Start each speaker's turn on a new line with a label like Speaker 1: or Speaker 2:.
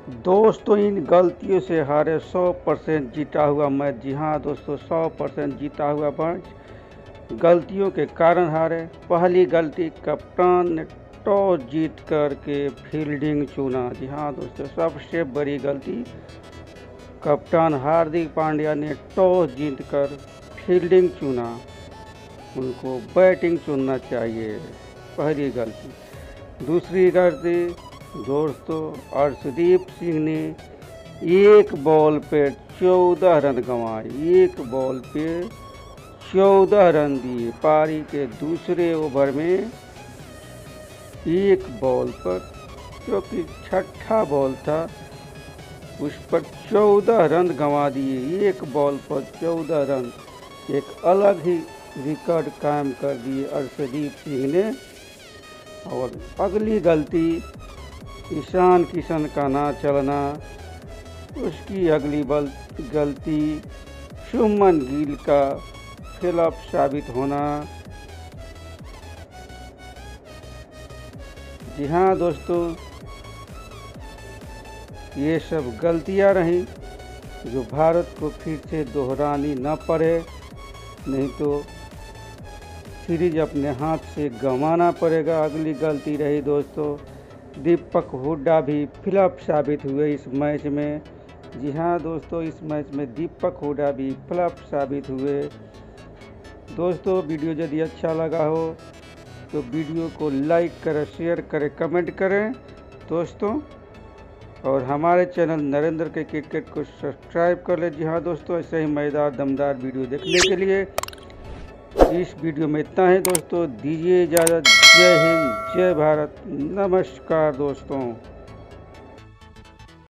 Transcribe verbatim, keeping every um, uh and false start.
Speaker 1: दोस्तों इन गलतियों से हारे सौ परसेंट जीता हुआ मैच। जी हाँ दोस्तों, सौ परसेंट जीता हुआ मैच गलतियों के कारण हारे। पहली गलती, कप्तान ने टॉस जीत कर के फील्डिंग चुना। जी हाँ दोस्तों, सबसे बड़ी गलती, कप्तान हार्दिक पांड्या ने टॉस जीत कर फील्डिंग चुना। उनको बैटिंग चुनना चाहिए, पहली गलती। दूसरी गलती दोस्तों, अर्शदीप सिंह ने एक बॉल पे चौदह रन गंवाए। एक बॉल पे चौदह रन दिए। पारी के दूसरे ओवर में एक बॉल पर, क्योंकि छठा बॉल था, उस पर चौदह रन गंवा दिए। एक बॉल पर चौदह रन, एक अलग ही रिकॉर्ड कायम कर दिए अर्शदीप सिंह ने। और अगली गलती, ईशान किशन का ना चलना। उसकी अगली बल गलती, शुभमन गिल का फ्लॉप साबित होना। जी हाँ दोस्तों, ये सब गलतियां रहीं जो भारत को फिर से दोहरानी न पड़े, नहीं तो सीरीज अपने हाथ से गंवाना पड़ेगा। अगली गलती रही दोस्तों, दीपक हुड्डा भी फ्लॉप साबित हुए इस मैच में। जी हाँ दोस्तों, इस मैच में दीपक हुड्डा भी फ्लॉप साबित हुए। दोस्तों वीडियो यदि अच्छा लगा हो तो वीडियो को लाइक करें, शेयर करें, कमेंट करें दोस्तों। और हमारे चैनल नरेंद्र के क्रिकेट को सब्सक्राइब कर लें। जी हाँ दोस्तों, ऐसे ही मज़ेदार दमदार वीडियो देखने के लिए इस वीडियो में इतना है दोस्तों। दीजिए इजाज़त। जय हिंद, जय भारत, नमस्कार दोस्तों।